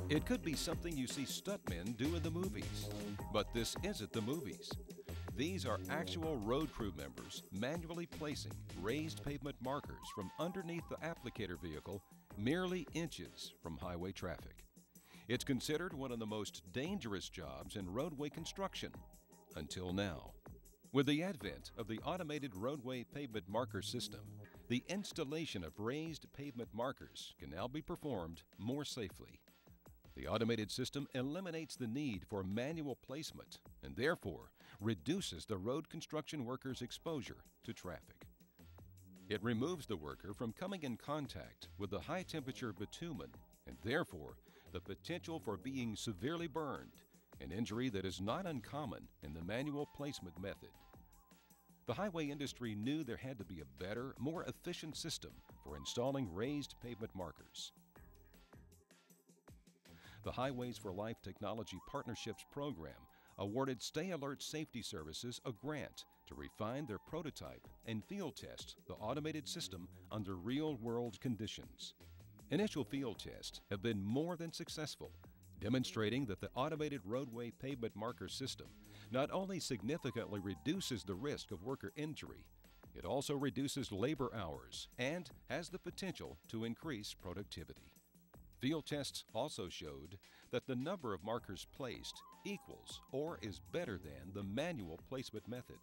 It could be something you see stuntmen do in the movies, but this isn't the movies. These are actual road crew members manually placing raised pavement markers from underneath the applicator vehicle merely inches from highway traffic. It's considered one of the most dangerous jobs in roadway construction until now. With the advent of the automated roadway pavement marker system, the installation of raised pavement markers can now be performed more safely. The automated system eliminates the need for manual placement and therefore reduces the road construction worker's exposure to traffic. It removes the worker from coming in contact with the high-temperature bitumen and therefore the potential for being severely burned, an injury that is not uncommon in the manual placement method. The highway industry knew there had to be a better, more efficient system for installing raised pavement markers. The Highways for Life Technology Partnerships Program awarded Stay Alert Safety Services a grant to refine their prototype and field test the automated system under real-world conditions. Initial field tests have been more than successful, demonstrating that the automated roadway pavement marker system not only significantly reduces the risk of worker injury, it also reduces labor hours and has the potential to increase productivity. Field tests also showed that the number of markers placed equals or is better than the manual placement method.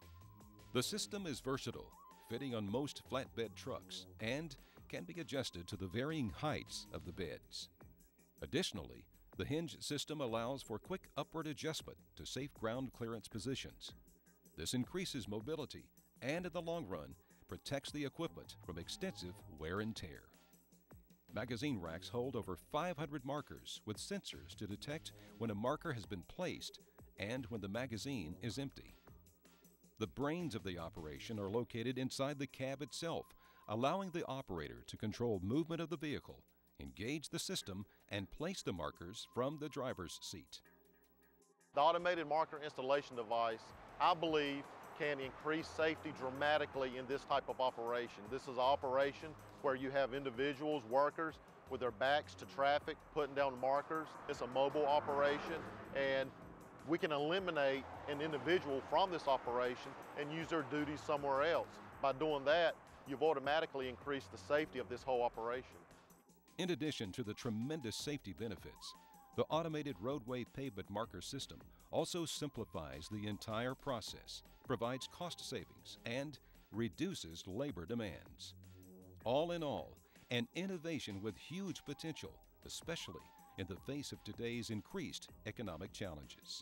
The system is versatile, fitting on most flatbed trucks, and can be adjusted to the varying heights of the beds. Additionally, the hinge system allows for quick upward adjustment to safe ground clearance positions. This increases mobility and, in the long run, protects the equipment from extensive wear and tear. Magazine racks hold over 500 markers with sensors to detect when a marker has been placed and when the magazine is empty. The brains of the operation are located inside the cab itself, allowing the operator to control movement of the vehicle, engage the system, and place the markers from the driver's seat. The automated marker installation device, I believe, can increase safety dramatically in this type of operation. This is an operation where you have individuals, workers, with their backs to traffic, putting down markers. It's a mobile operation, and we can eliminate an individual from this operation and use their duties somewhere else. By doing that, you've automatically increased the safety of this whole operation. In addition to the tremendous safety benefits, the automated roadway pavement marker system also simplifies the entire process, provides cost savings, and reduces labor demands. All in all, an innovation with huge potential, especially in the face of today's increased economic challenges.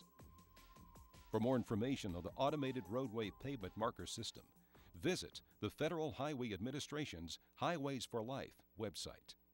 For more information on the automated roadway pavement marker system, visit the Federal Highway Administration's Highways for Life website.